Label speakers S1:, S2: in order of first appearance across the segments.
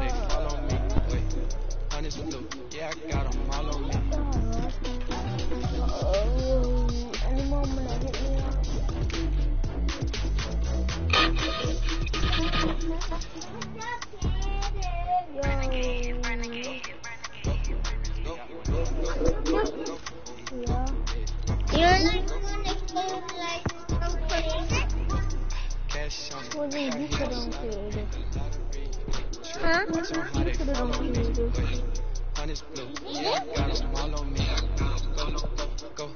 S1: they follow me. Wait, honey's blue. Yeah, I got them all on me.
S2: Any moment I hit me up.
S3: You're like the one that played like from creative?
S1: Cash on
S2: Well, then you put on creative.
S3: Huh?
S2: You put it on creative.
S1: Honey's blue. Yeah, I got them all on me. Go.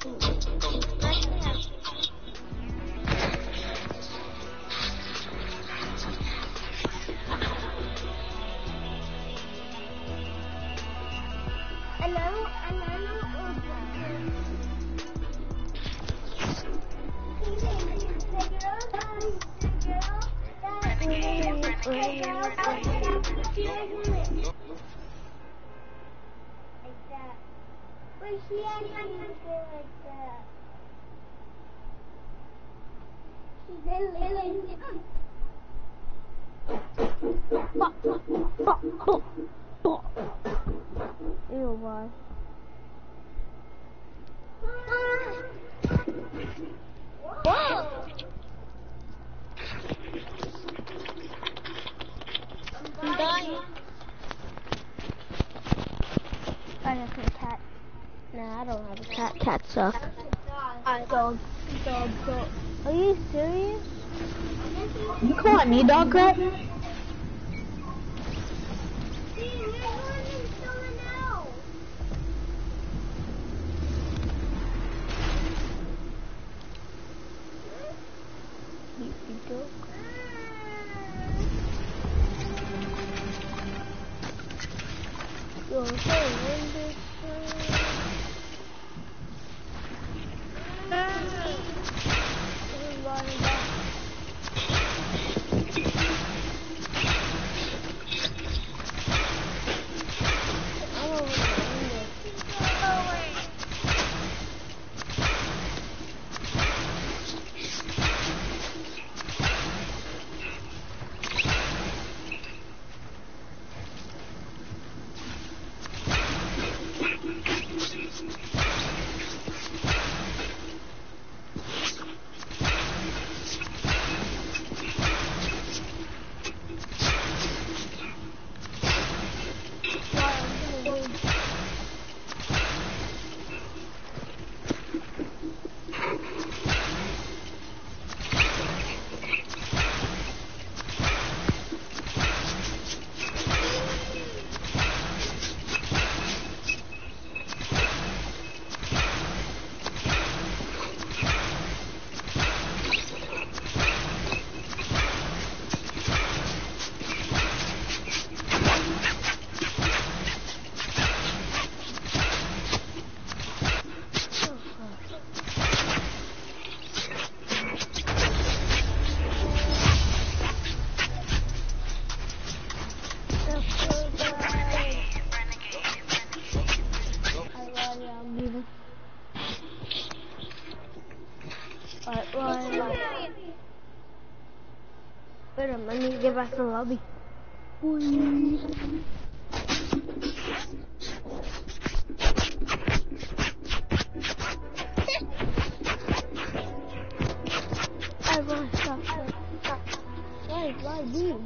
S3: She had something like that. She's
S2: Ew, why?
S3: Whoa! I'm dying.
S2: I have a cat. Nah, I don't have a cat. Cats suck. Dog. Are you serious?
S4: You calling me dog crap?
S2: Yo, hey, when this everybody back. I'm over the window. Alright. Wait a minute, I need to get back to the lobby. Everyone stop. Why do you?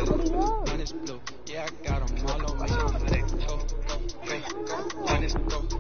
S1: Yeah, I got them all on me. Go.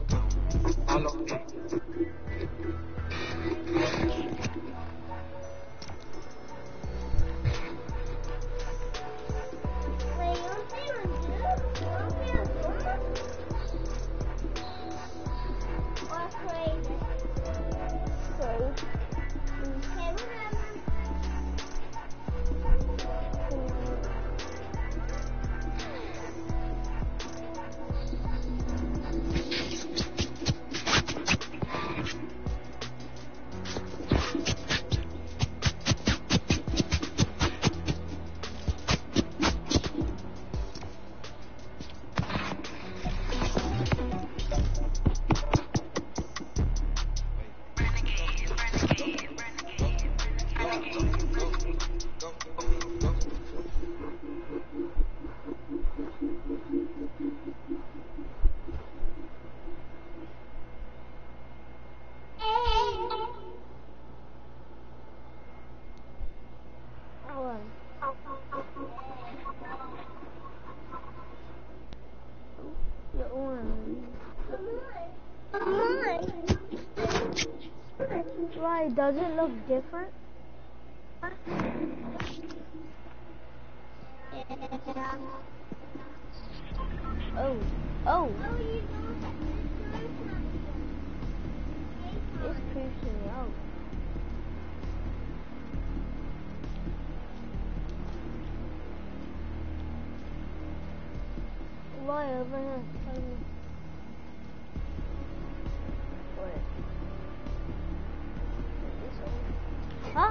S2: Why, does it look different?
S3: Yeah.
S2: Oh, oh, it's creeping me out. Why over here? Wait. Ah!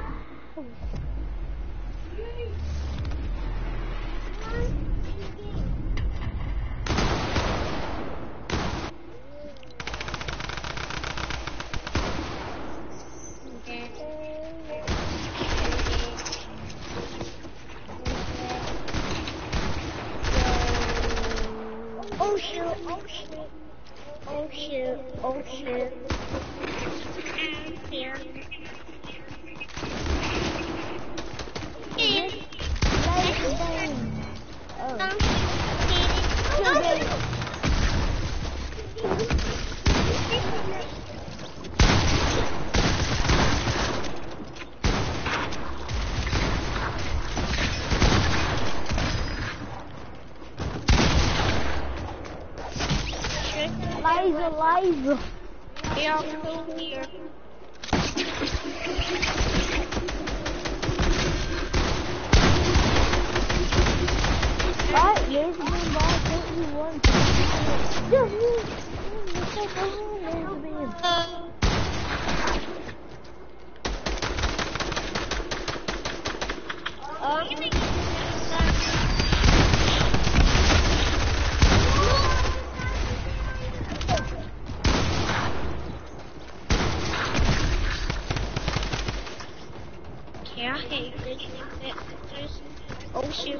S3: Oh shoot, oh shoot, oh shoot, oh shoot. Here.
S2: Liza.
S3: Yeah, I'm here.
S2: Right, there's the ball, 31. There's the beam.
S3: Yeah, I hate this. Oh shoot.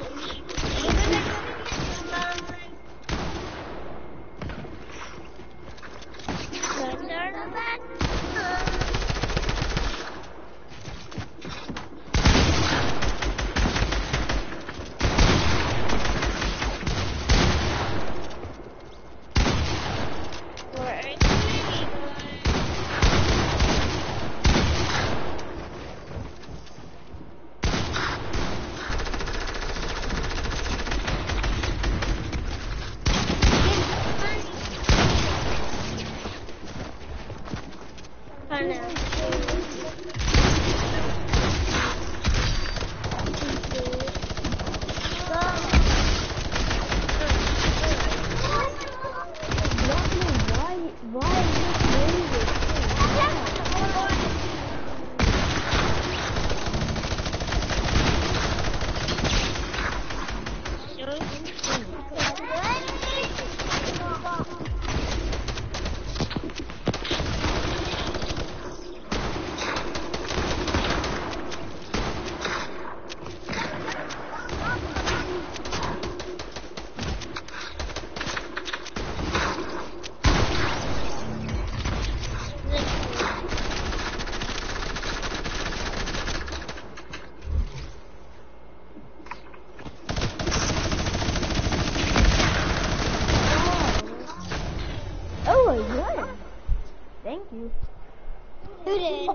S2: Thank you.
S3: Who did?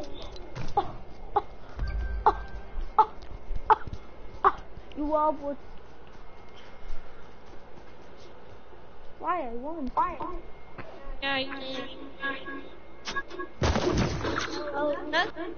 S2: You all would. Why I won?
S3: Yeah, you did. Oh, nothing.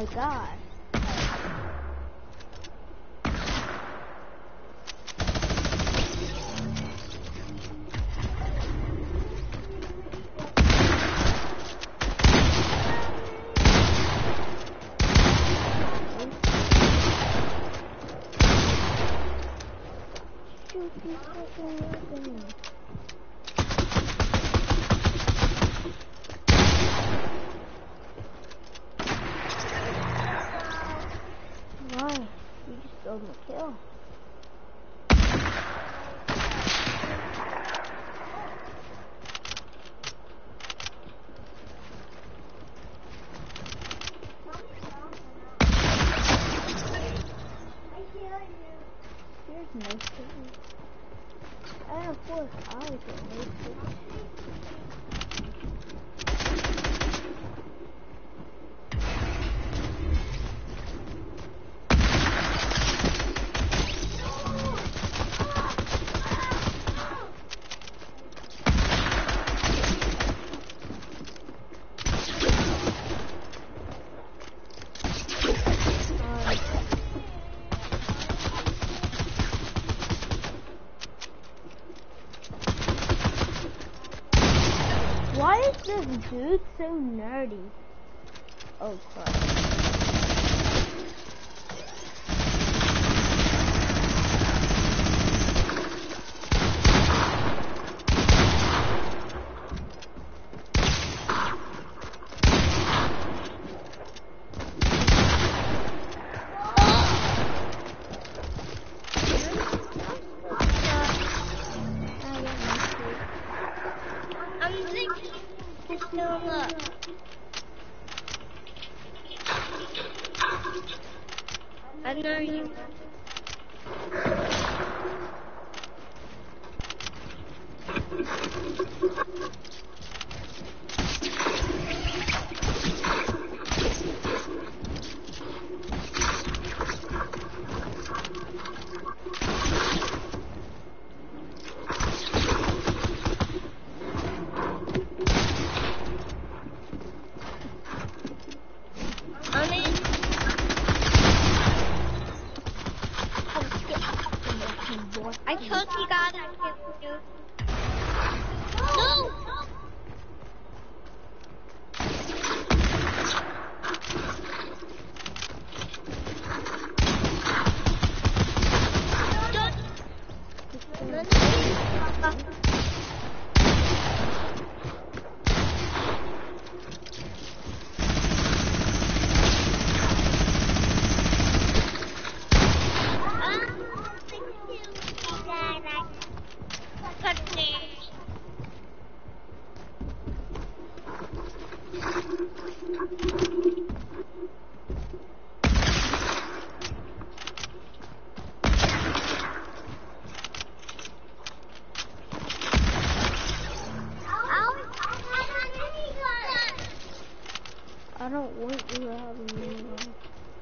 S2: my god. Why? You just stole my kill. Here's no killing. And of course, I get no killing. Why is this dude so nerdy? Oh crap.
S3: I'm thinking it's still up. I know you. I totally got it. No!
S2: I don't want you to have a minigun.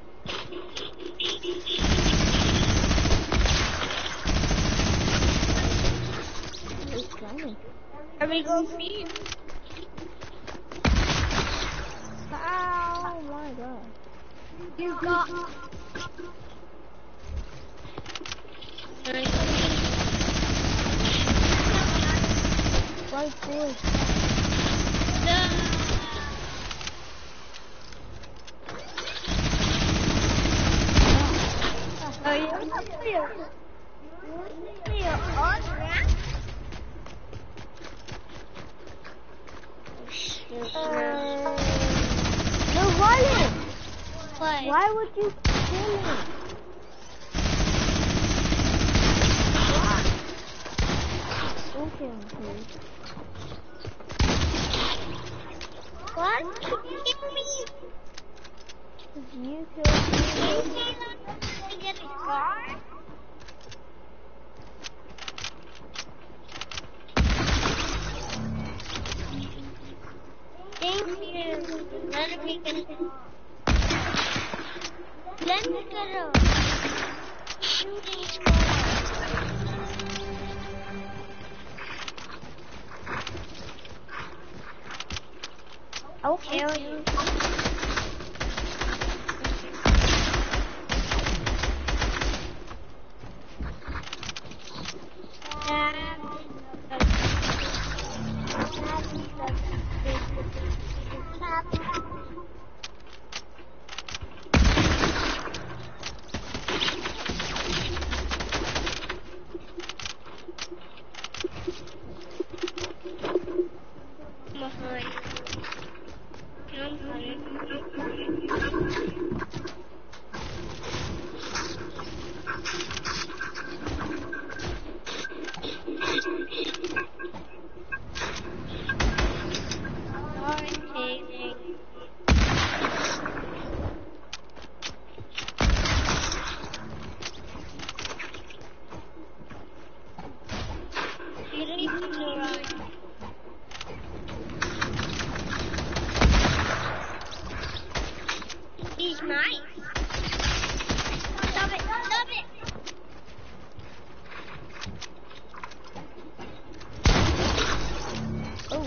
S2: It's coming.
S3: Are we going for you?
S2: Oh my god.
S3: You got.
S2: Right there.
S3: Oh, yeah.
S2: No, Ryan!
S3: What?
S2: Why would you kill me? Don't kill me, please.
S3: What? Me?
S2: Did you kill me?
S3: To get a car? Thank you. Let me get it. Let me get a shooting star. I'll kill you. nice. Stop it, stop it.
S2: Oh.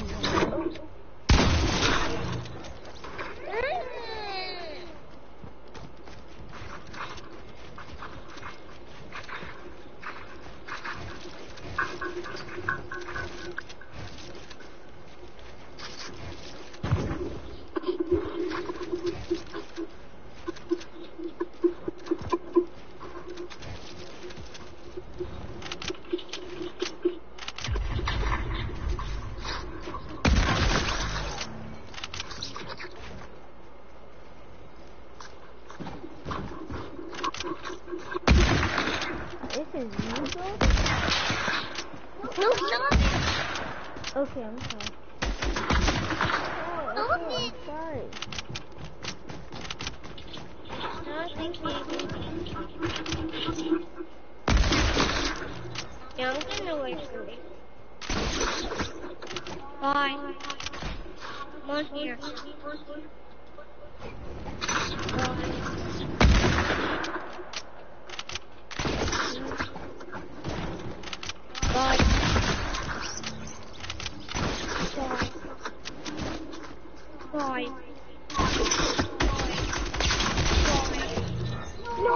S2: This is you, bro?
S3: No, stop it.
S2: Okay, I'm sorry. Oh,
S3: Stop
S2: okay,
S3: it.
S2: I'm sorry.
S3: No, thank you. Yeah, I'm getting away from me. Bye. Come on here. Bye. Bye. Bye. No!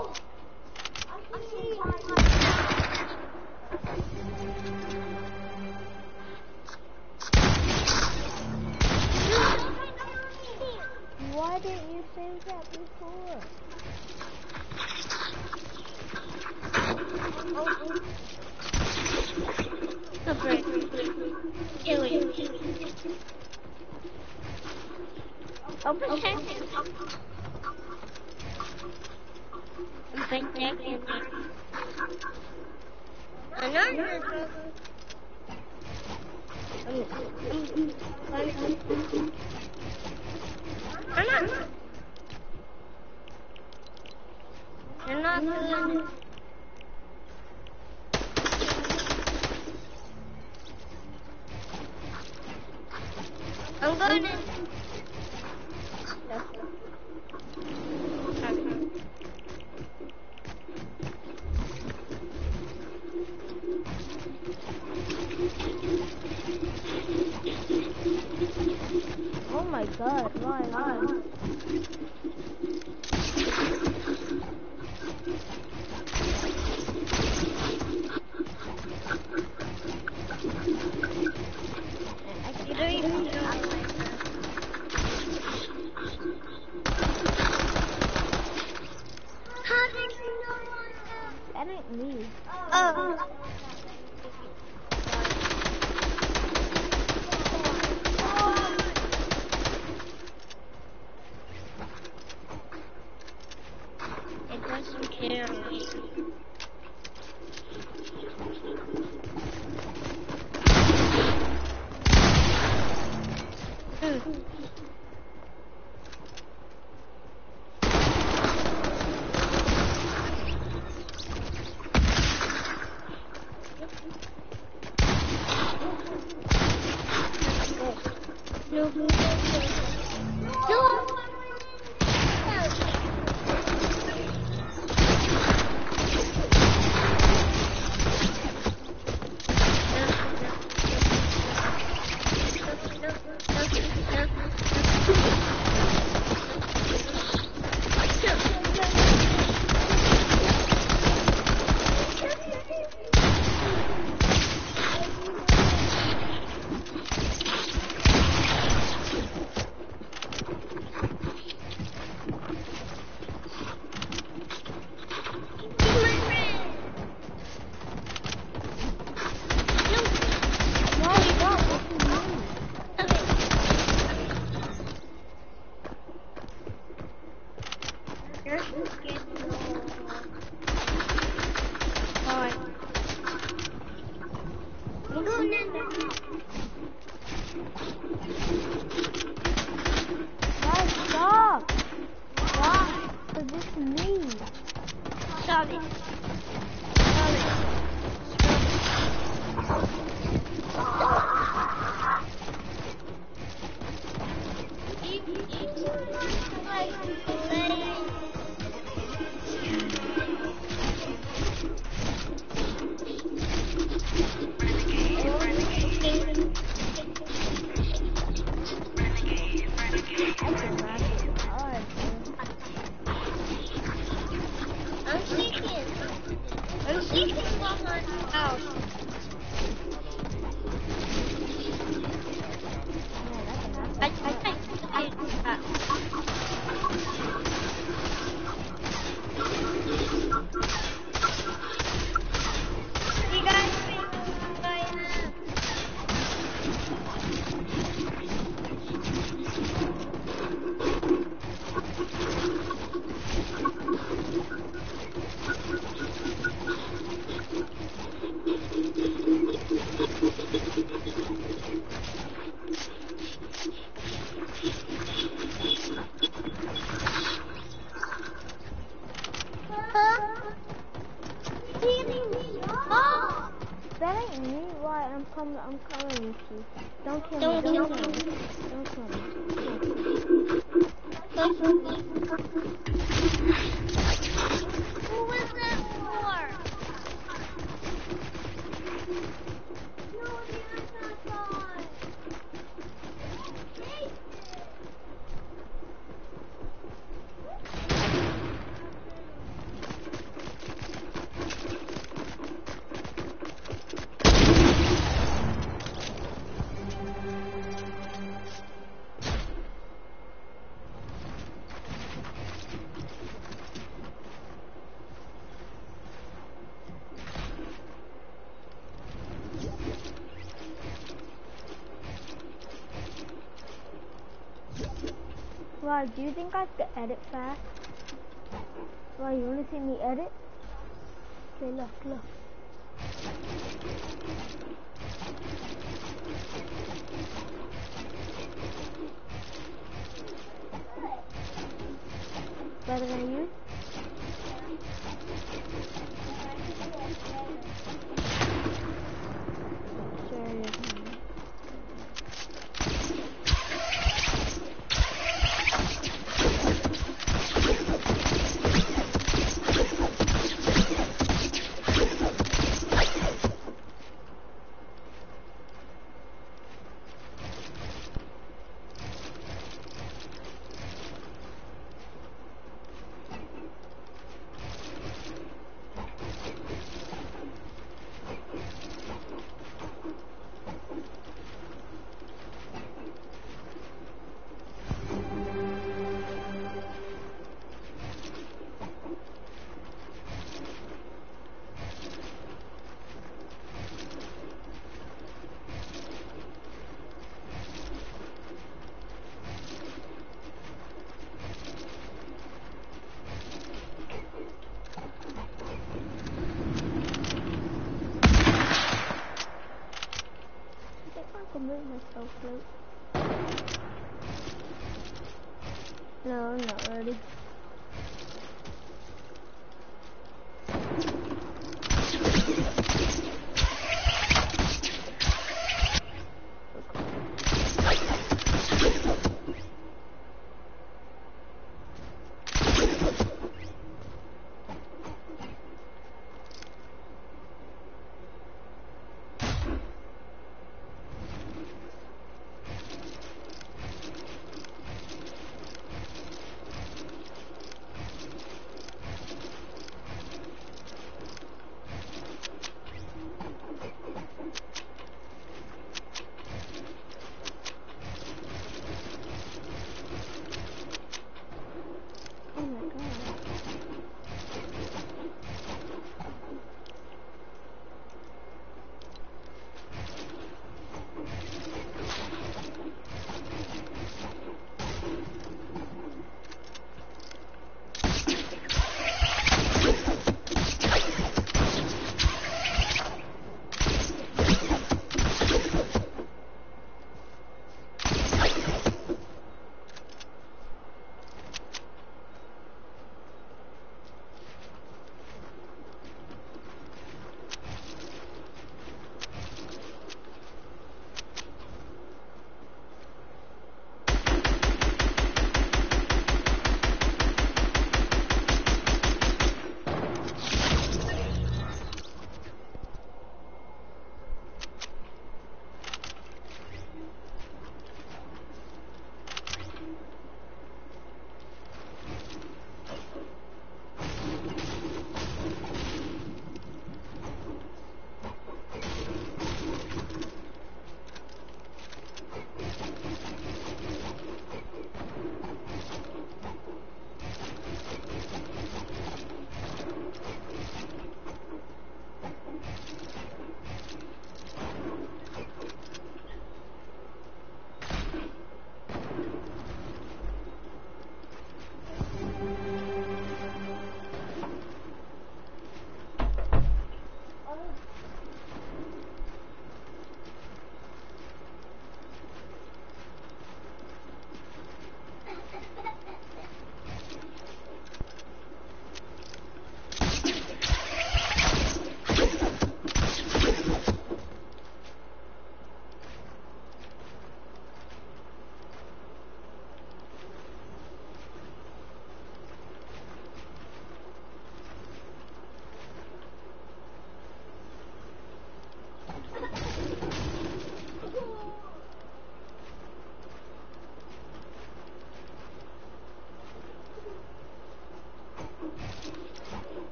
S2: Why didn't you say that before?
S3: Super. Kill it. Oh, protect it. I'm protecting it. I'm not in the trouble. I'm not. You're not doing it. I'm going to.
S2: Oh my god, why?
S3: You don't even know. How did you know
S2: That ain't me.
S3: that? Oh. It doesn't care. No. I'm going in there.
S2: Guys, stop! Why? Because it's me.
S3: Stop it. Stop it. I'm sneaking behind the house. You guys think I am?
S2: That ain't me. Why? I'm coming with you. Don't kill me.
S3: Don't kill me.
S2: Don't kill me.
S3: Who was that for? No, you're not gone.
S2: Why? Do you think I could edit fast? Why? You wanna see me edit? Okay, look. Better than you? Sure it is. Move myself late. No, I'm not ready.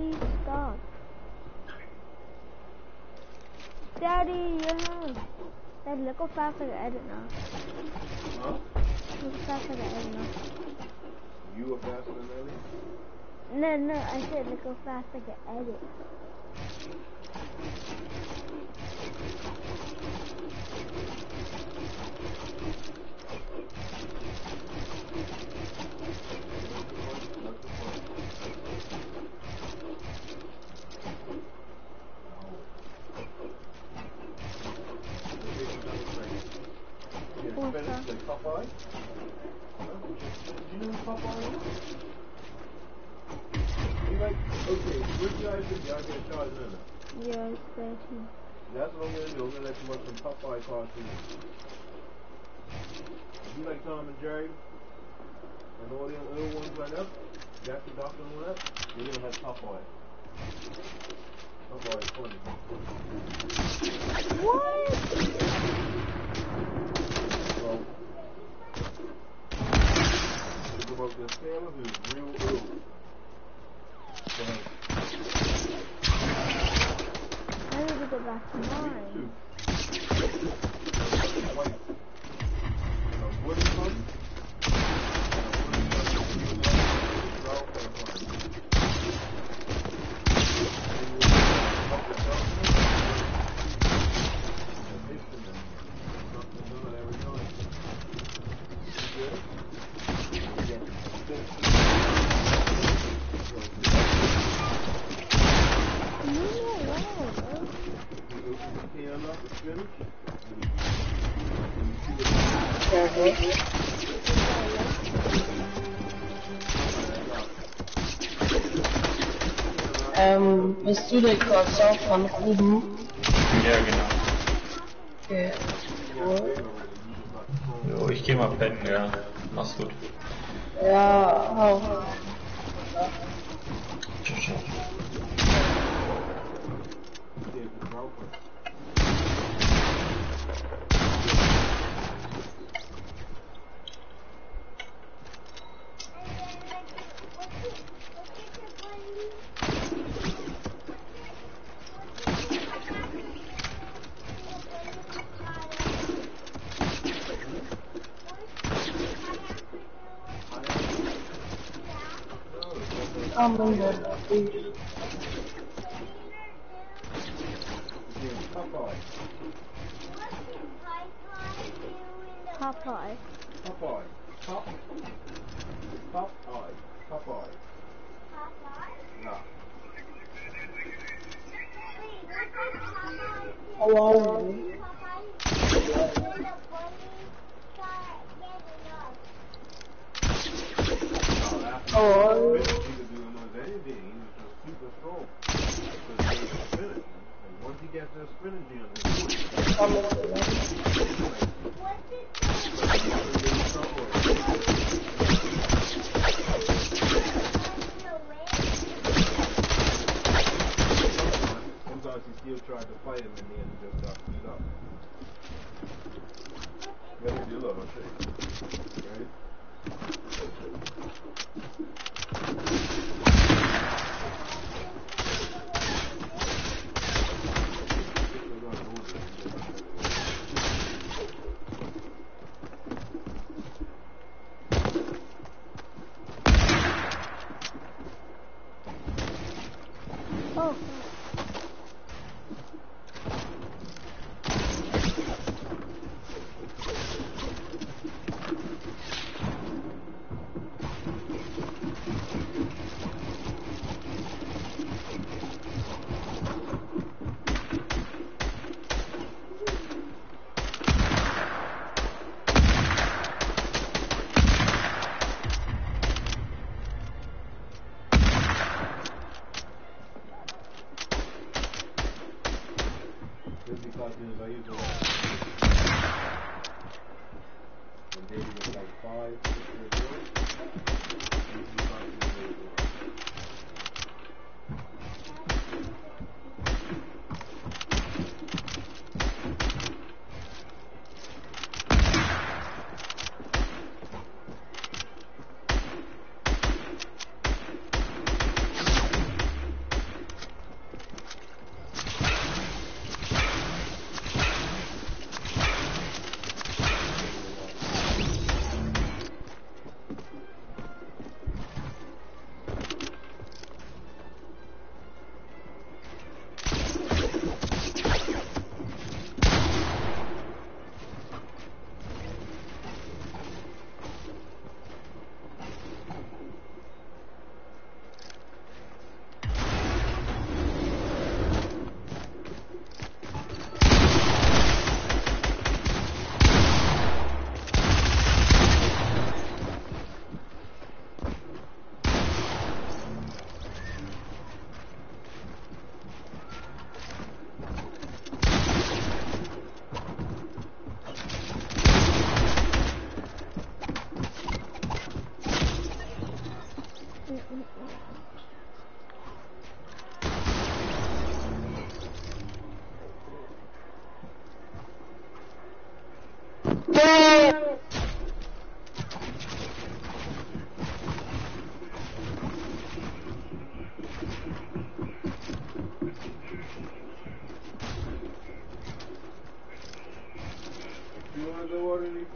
S2: Daddy, stop. Daddy, your hand. Daddy, look how fast I can edit now.
S5: Huh?
S2: Look how fast I can edit now.
S5: You are faster than Ellie?
S2: No, I said look how fast I can edit.
S5: Like Popeye? Do you know who Popeye is? You like, okay, what you guys do? Y'all get charged minute.
S2: Yeah, it's 13.
S5: That's what I'm gonna do. I'm gonna let you watch some Popeye cartoons. You like Tom and Jerry? And all the little ones like that? Jack the Doctor and all that? You're gonna have Popeye. Popeye is funny.
S2: What?
S5: Well, it's about this sailor who's real old.
S2: I need to go back to mine.
S5: White. A wooden one.
S4: Bist du der Cursor von oben?
S6: Ja, genau.
S4: Okay. Cool.
S6: Jo, ich geh mal pennen, ja. Mach's gut.
S4: Ja, auch.
S6: Ciao, ciao.
S4: I'm in the
S2: Popeye.
S5: Popeye. Popeye. Popeye. Yeah.
S4: hello. Oh.
S5: Once he gets that spinach in, sometimes he still tried to fight him and then he just got beat up. Yeah, you love, I'll show you. Ready?
S2: Oh.
S5: Disney cartoons I used to watch. When Davey was like 5, 6 years old. Disney cartoons I used to watch.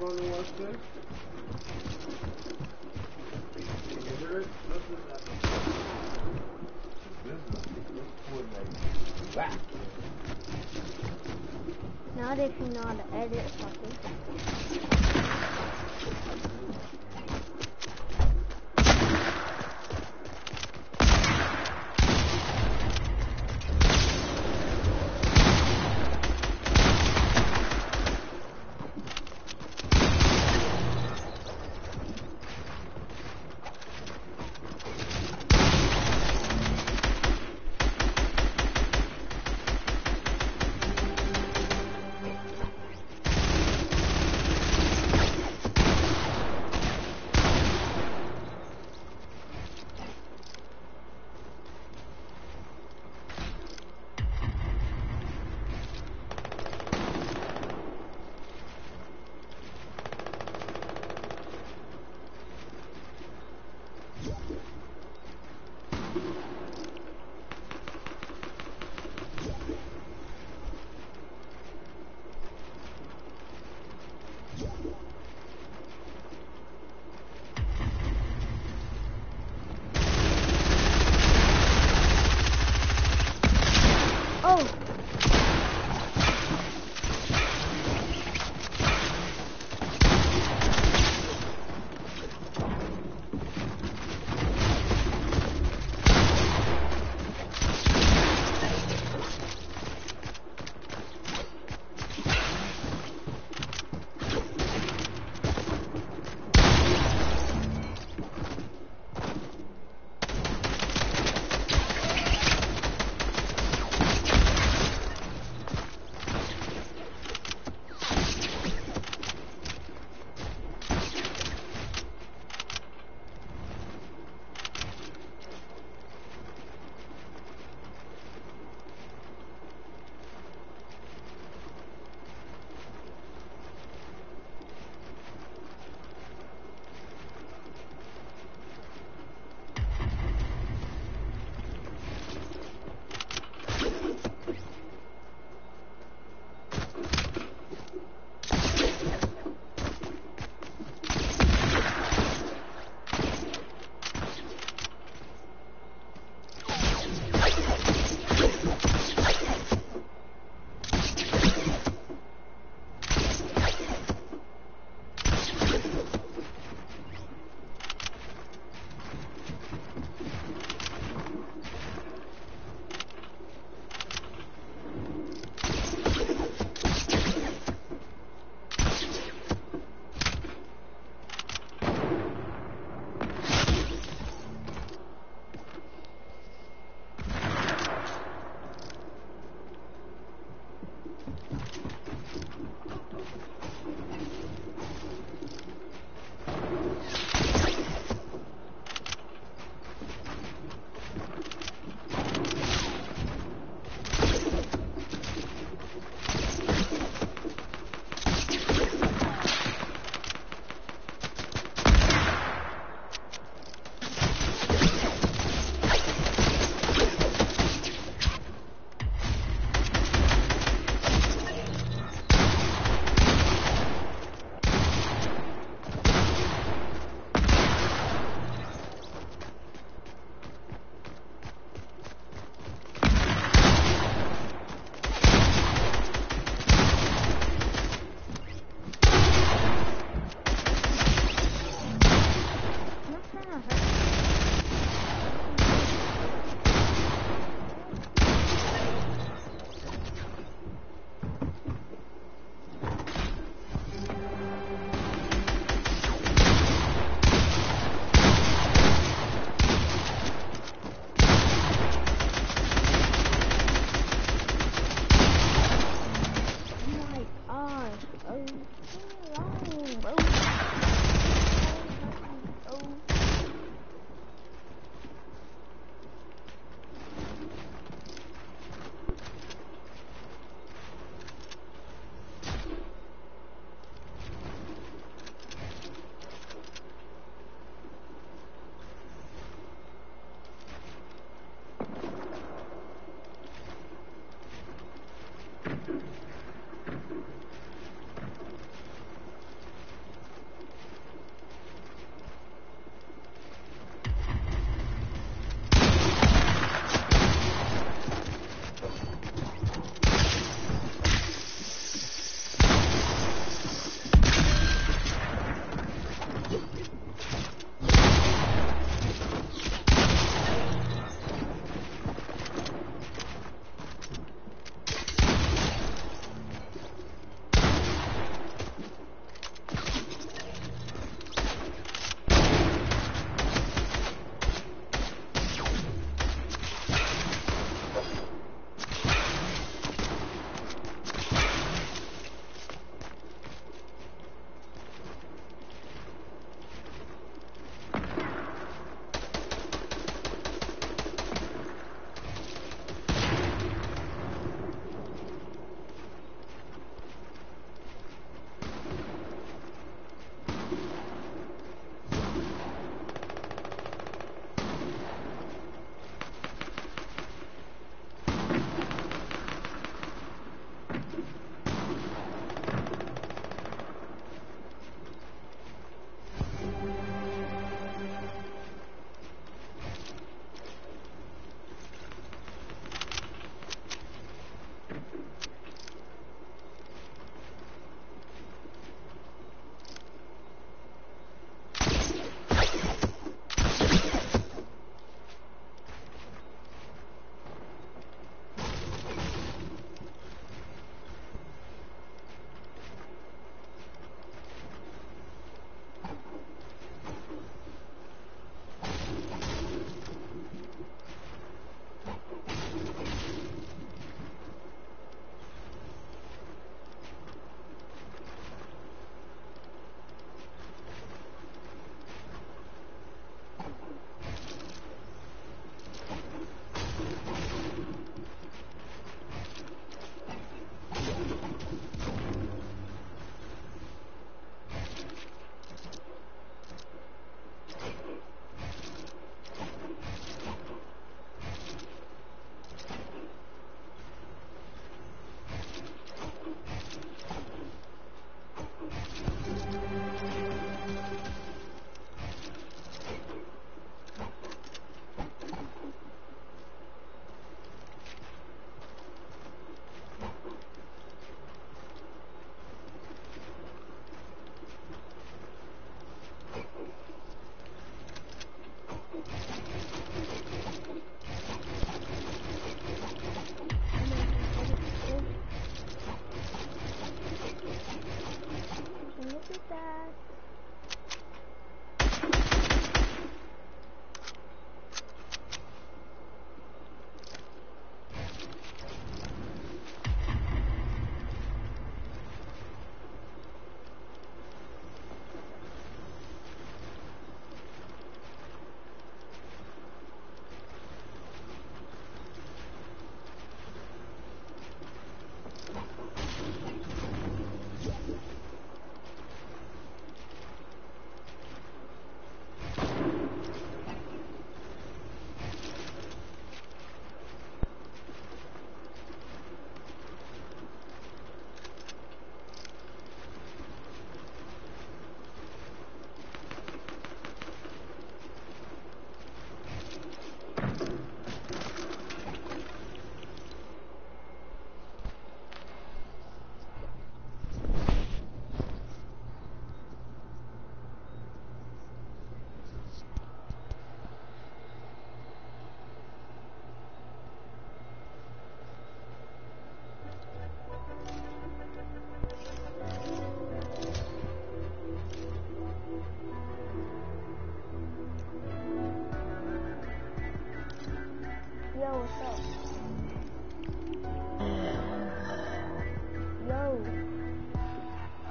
S5: on and watch this? Can you hear it? Listen to that. Business. Let's coordinate. Back.
S2: Not if you know how to edit something.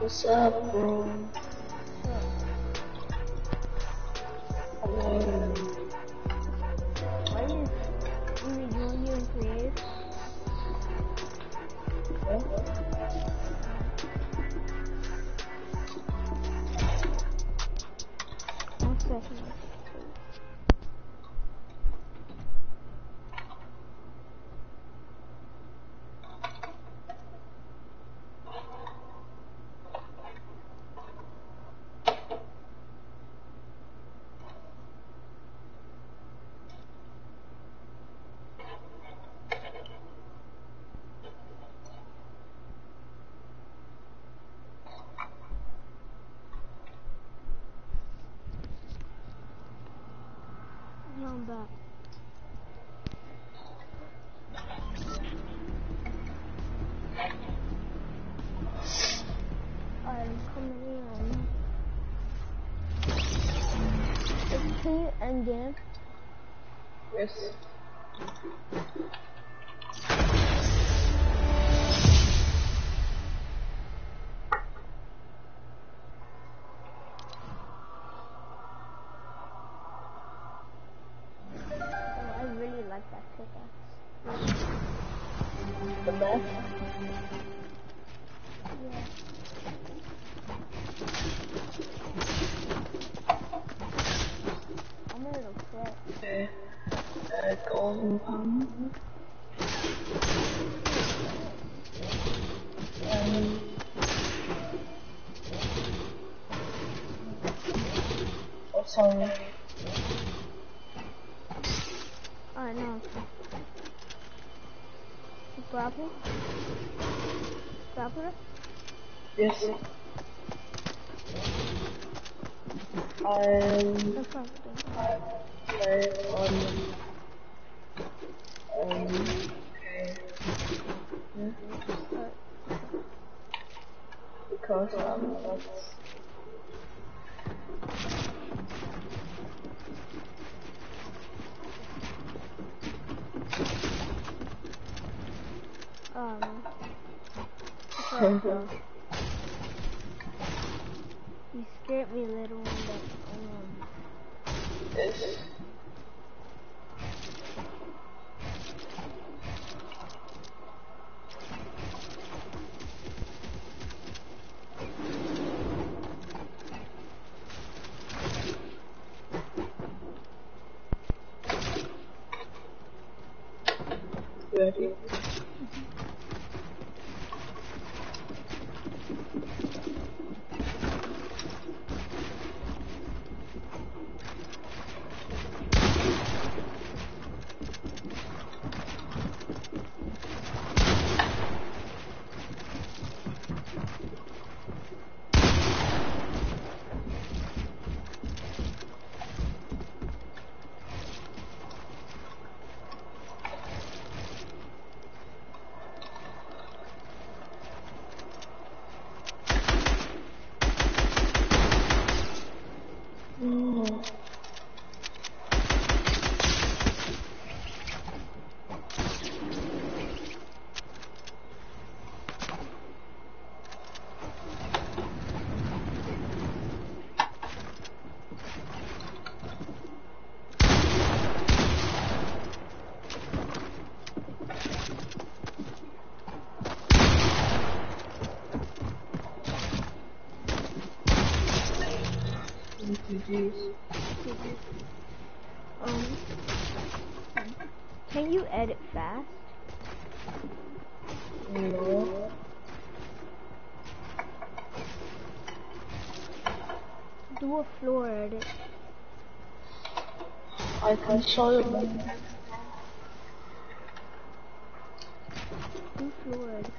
S4: What's up, bro?
S2: Why is you doing creative? One second. No, I'm back. I'm coming in. Can you end game?
S4: Yes.
S2: Oh, I really like that pickaxe.
S4: The best?
S2: Yeah. I'm a little quick.
S4: Okay. Golden pump. Oh, sorry.
S2: Alright, now. Grapple? Grapple?
S4: Yes.
S2: That's not good.
S4: Play on. Okay. Yeah. Because that's. You scared me a little bit. Yes. Ready?
S2: Can you edit fast?
S4: No.
S2: Do a floor edit.
S4: I can show you my
S2: Do floor edit.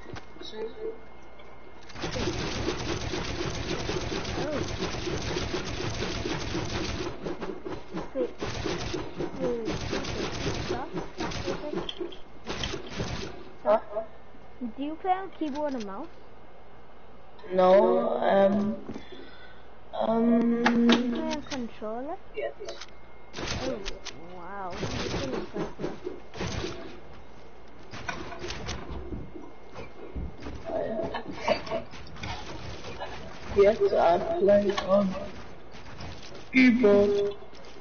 S2: Oh. Wait. Stop.
S4: Huh?
S2: Do you play on keyboard and mouse?
S4: No,
S2: Do you play on controller?
S4: yes.
S2: Oh, wow. That's really impressive.
S4: Yes, I play on keyboard.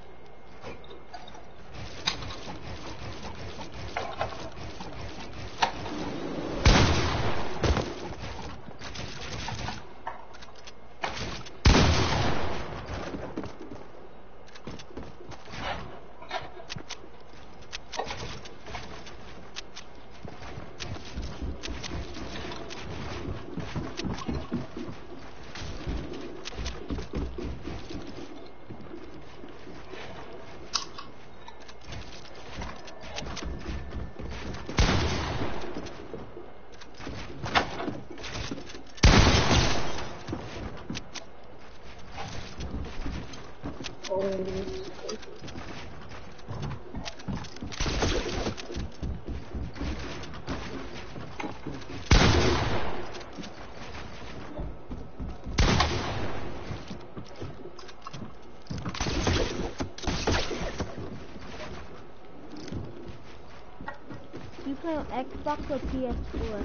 S2: You play on Xbox or PS4?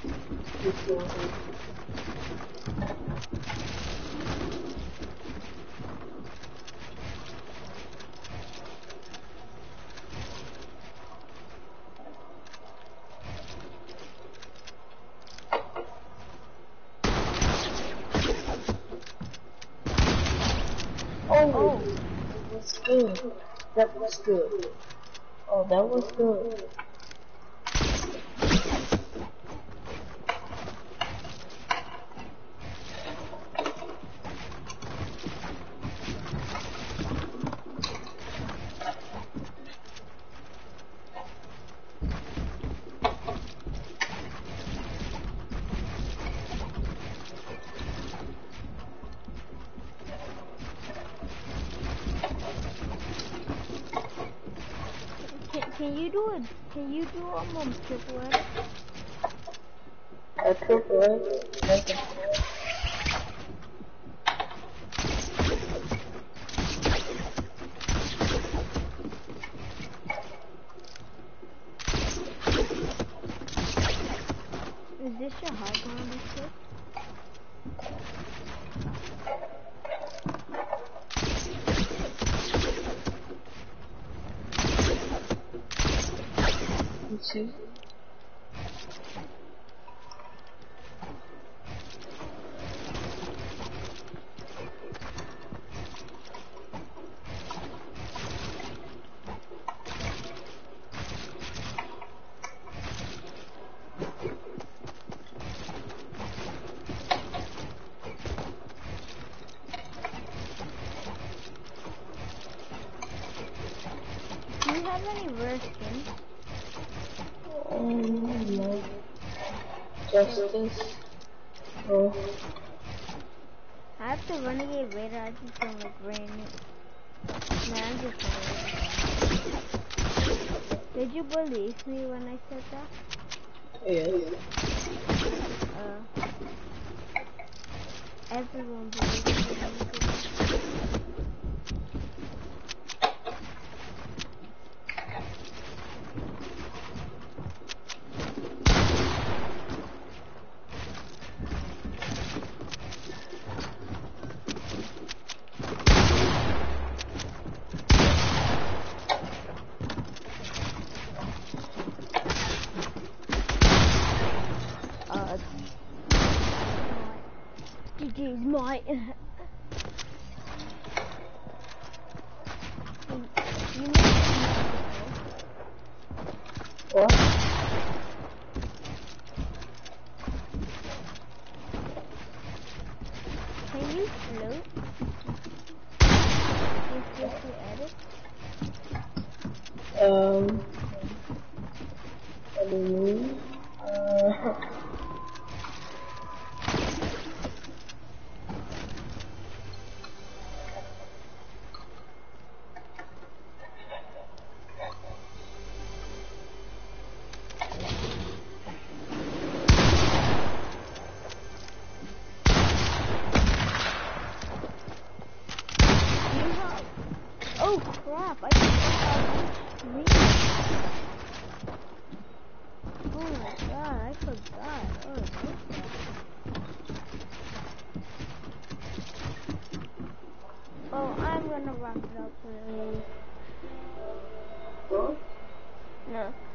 S4: Oh, that was good. That was good. Oh, that was good.
S2: Can you do triple edit?
S4: A triple edit?
S2: Is this your high ground display?
S4: Let's see.
S2: Do you have any rare skins?
S4: No. Just this. Oh.
S2: I have the Renegade Raider, I just don't like wearing it. Nah, I'm just wearing it. Did you believe me when I said that?
S4: Yeah.
S2: Everyone believes me when I said that. GG's might.
S4: What?
S2: Can you float? Is this your edit?
S4: I don't know.
S2: Oh crap, I just oh my god, I forgot. Oh, Well, I'm gonna wrap it up for you.
S4: Huh?
S2: No.